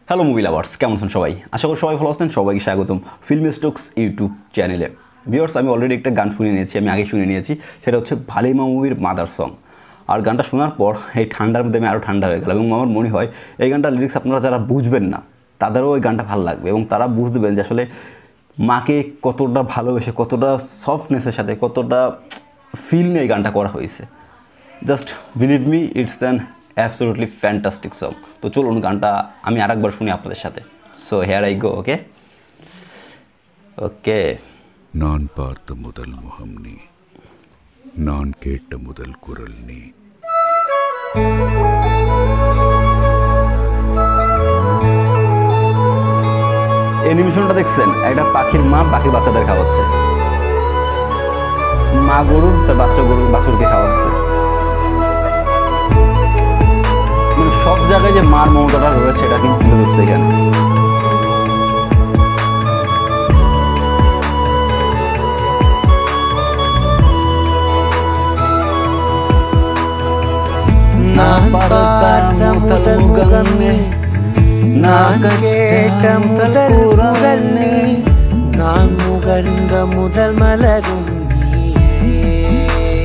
Hello movie lovers, কেমন আছেন সবাই? আশা করি সবাই ভালো আছেন। সবাইকে স্বাগতম ফিল্ম স্টক্স ইউটিউব চ্যানেলে। ভিউয়ার্স, আমি অলরেডি একটা গান শুনে নিয়েছি, আমি আগে শুনে নিয়েছি। সেটা হচ্ছে ভালিমা মুভির মাদার সং। আর গানটা শোনার পর এই ঠান্ডার মধ্যে আমি আরও ঠান্ডা হয়ে গেলাম এবং আমার মনে হয় এই গানটার লিরিক্স আপনারা যারা বুঝবেন না তাদেরও ওই গানটা ভালো লাগবে এবং তারা বুঝবেন যে আসলে মাকে কতটা ভালোবেসে, কতটা সফটনেসের সাথে, কতটা ফিল নিয়ে এই গানটা করা হয়েছে। Just believe me, it's an absolutely fantastic song. তো চলুন গানটা আমি আরেকবার শুনি আপনাদের সাথে। So here I go. Okay okay. நான் பார்த்த முதல் முகம் நீ, நான் கேட்ட முதல் குரல் நீ. অ্যানিমেশনটা দেখছেন? একটা পাখির মা পাখির বাচ্চাদের খাওয়াচ্ছে, মা গরু তার বাছুরকে খাওয়াচ্ছে। মানে সব জায়গায় যে মার মমতাটা রয়েছে এটা কিন্তু তুলে ধরছে এখানে। நான் பார்த்த முதல் முகம் நீ, நான் கேட்ட முதல் குரல் நீ, நான் முகர்ந்த முதல் மலரும் நீயே,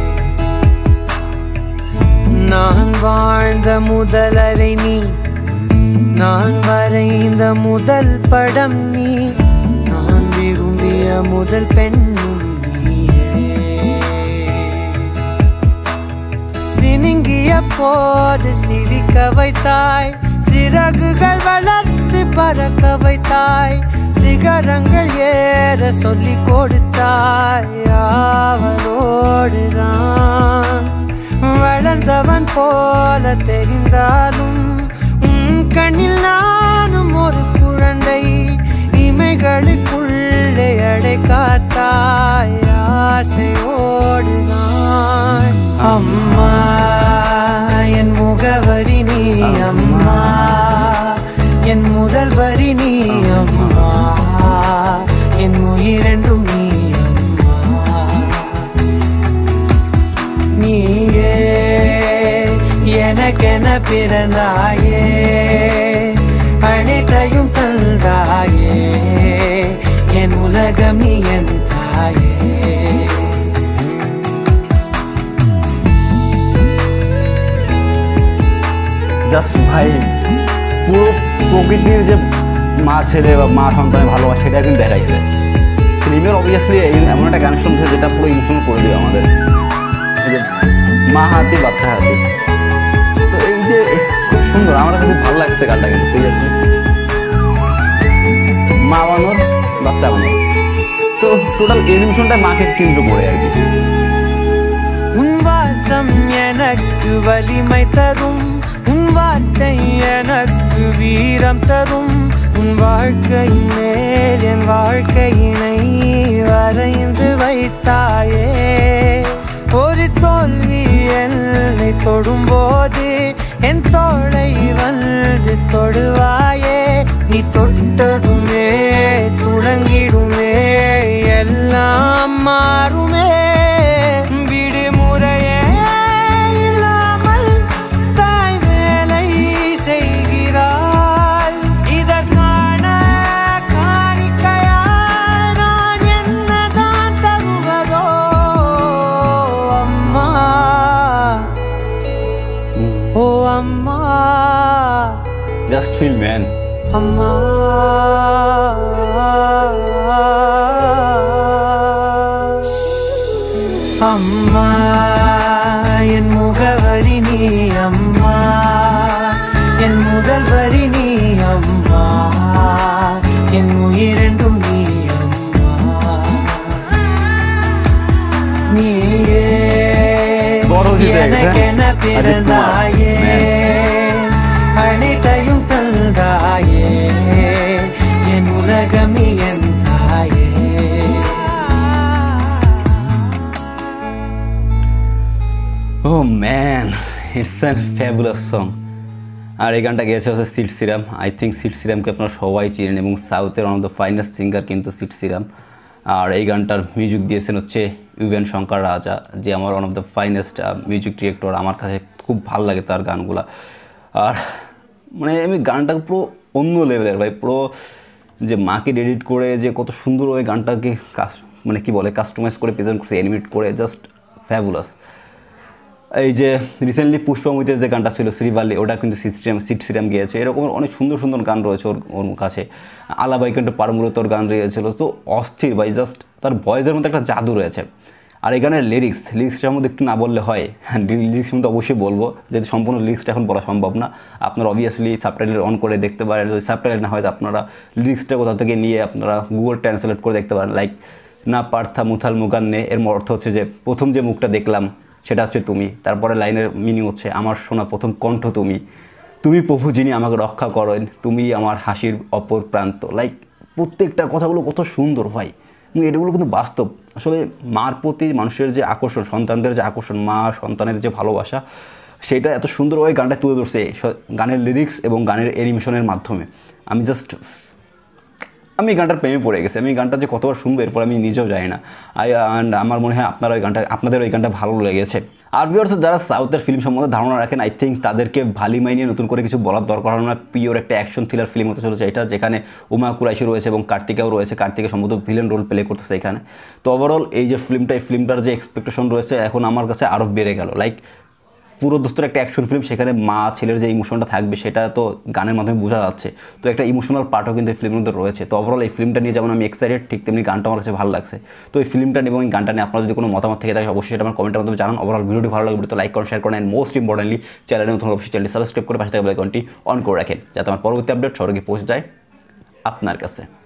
நான் வாழ்ந்த முதல் அறை நீ, நான் வரைந்த முதல் படம் நீ, நான் விரும்பிய முதல் பெண்ணும் சினுங்கிய போது சிரிக்க வைத்தாய், சிறகுகள் வளர்த்து பறக்க வைத்தாய், சிகரங்கள் ஏற சொல்லி கொடுத்தாய். அவளோடுதான் வளர்ந்தவன் போல தெரிந்தாலும் உன் கண்ணில் நானும் ஒரு குழந்தை, இமைகளுக்குள்ளே அடை காத்தாய். ஆசையோடுதான் அம்மா என் முகவரி நீ, அம்மா என் முதல் வரி நீ, அம்மா என் உயிரென்றும் நீ, அம்மா நீயே எனக்கென பிறந்தாயே, அனைத்தையும் தந்தாயே, என் உலகம் நீ என் தாயே. জাস্ট ভাই পুরো প্রকৃতির যে মা ছেলে বা মা সন্তানের ভালোবাসা সেটা কিন্তু দেখাইছে ফিল্মের। অবভিয়াসলি এমন একটা গান শুনছে যেটা পুরো ইমোশনাল করে দেবে আমাদের। এই যে মা হাতি বাচ্চা হাতি, তো এই যে খুব সুন্দর, আমার কাছে খুব ভালো লাগছে গানটা কিন্তু সিরিয়াসলি। মা বানর বাচ্চা বানর, তো টোটাল এনিমেশনটা মাকে কেন্দ্র করে আর কি। உன் வாசம் எனக்கு வலிமை தரும், உன் வார்த்தை எனக்கு வீரம் தரும், உன் வாழ்க்கை மேல் என் வாழ்க்கையினை வரைந்து வைத்தாயே. ஒரு தோல்வி என்னை தொடும்போது என் தோளை வந்து தொடுவாயே, நீ தொட்டதுமே துளங்கிடுமே எல்லாம் மாறுமே. Just feel, man. Amma, Amma, en mugavari ni, Amma, en mudal vari ni, Amma, en uyirendum ni, Amma, niye enakena pirandaye, அனைத்தையும் தந்தாயே, என் உலகம் நீ என் தாயே. Oh man, it's a fabulous song. আর এই গানটা গেয়েছে হচ্ছে সিড সিরাম। আই থিঙ্ক সিড সিরামকে আপনারা সবাই চিনেন এবং সাউথের one of the finest singer কিন্তু সিড সিরাম। আর এই গানটার মিউজিক দিয়েছেন হচ্ছে ইউএন শঙ্কর রাজা, যে আমার one of the finest music director. আমার কাছে খুব ভালো লাগে তার গানগুলা। আর মানে আমি গানটা পুরো অন্য লেভেলের ভাই। পুরো যে মাকে এডিট করে যে কত সুন্দর ওই গানটাকে মানে কি বলে কাস্টমাইজ করে প্রেজেন্ট করছে, অ্যানিমেট করে, জাস্ট ফ্যাবুলাস। এই যে রিসেন্টলি পুষ্পামুভিতে যে গানটা ছিল শ্রীবালি, ওটা কিন্তু সিট সিরাম গিয়েছে। এরকম অনেক সুন্দর সুন্দর গান রয়েছে ওর কাছে। আলা বাইকন্ঠ পারমূলতর গান রয়েছিল, তো অস্থির ভাই, জাস্ট তার ভয়েসের মধ্যে একটা জাদু রয়েছে। আর এই গানের লিরিক্সটার মধ্যে একটু না বললে হয়, হ্যাঁ লিরিক্স মধ্যে অবশ্যই বলবো, যেহেতু সম্পূর্ণ লিরিক্সটা এখন বলা সম্ভব না। আপনারা অবভিয়াসলি সাবটাইটেল অন করে দেখতে পারেন, যদি সাবটাইটেল না হয় আপনারা লিরিক্সটা কোথা থেকে নিয়ে আপনারা গুগল ট্রান্সলেট করে দেখতে পারেন। লাইক না পার্থা মুথাল মুগান্নে, এর অর্থ হচ্ছে যে প্রথম যে মুখটা দেখলাম সেটা হচ্ছে তুমি। তারপরে লাইনের মিনিং হচ্ছে আমার শোনা প্রথম কণ্ঠ তুমি, তুমি প্রভু যিনি আমাকে রক্ষা করেন, তুমি আমার হাসির অপর প্রান্ত। লাইক প্রত্যেকটা কথাগুলো কত সুন্দর ভাই, এগুলো কিন্তু বাস্তব। আসলে মার প্রতি মানুষের যে আকর্ষণ, সন্তানদের যে আকর্ষণ, মা সন্তানের যে ভালোবাসা, সেটা এত সুন্দরভাবে গানটা তুলে ধরছে গানের লিরিক্স এবং গানের অ্যানিমেশনের মাধ্যমে। আমি গানটার প্রেমে পড়ে গেছি। আমি গানটা যে কতবার শুনবো এরপর আমি নিজেও জানি না। অ্যান্ড আমার মনে হয় আপনাদের ওই গানটা ভালো লেগেছে। আর ভিউয়ার্স, যারা সাউথের ফিল্ম সম্বন্ধে ধারণা রাখেন, আই থিঙ্ক তাদেরকে ভালিমাই নিয়ে নতুন করে কিছু বলার দরকার হয় না। পিওর একটা অ্যাকশন থ্রিলার ফিল্ম হতে চলেছে এটা, যেখানে উমা কুরাইশি রয়েছে এবং কার্তিকেও রয়েছে। কার্তিকে সম্ভবত ভিলেন রোল প্লে করতেছে এখানে। তো ওভারঅল এই যে ফিল্মটার যে এক্সপেকটেশন রয়েছে এখন আমার কাছে আরও বেড়ে গেল। লাইক পুরো দোস্তর একটা অ্যাকশন ফিল্ম, সেখানে মা ছেলের যে ইমোশনটা থাকবে সেটা তো গানের মাধ্যমে বোঝা যাচ্ছে। তো একটা ইমোশনাল পার্টও কিন্তু এই ফিল্মের মধ্যে রয়েছে। তো ওভারঅল এই ফিল্মটা নিয়ে যেমন আমি এক্সাইটেড, ঠিক তেমনি গানটা আমার কাছে ভালো লাগছে। তো এই ফিল্মটা এবং এই গানটা নিয়ে আপনার যদি কোনো মতামত থেকে থাকে অবশ্যই সেটা আমার কমেন্টের মাধ্যমে জানান। ওভারঅল ভিডিওটি ভালো লাগবে তো লাইক করেন, শেয়ার করেন, অ্যান্ড মোস্ট ইম্পর্টেন্টলি চ্যানেলে নতুন অবশ্যই চ্যানেলটি সাবস্ক্রাইব করে পাশে থাকা বেল আইকনটি অন করে রাখেন, যাতে আমার পরবর্তী আপডেট সবাইকে পৌঁছে যায় আপনার কাছে।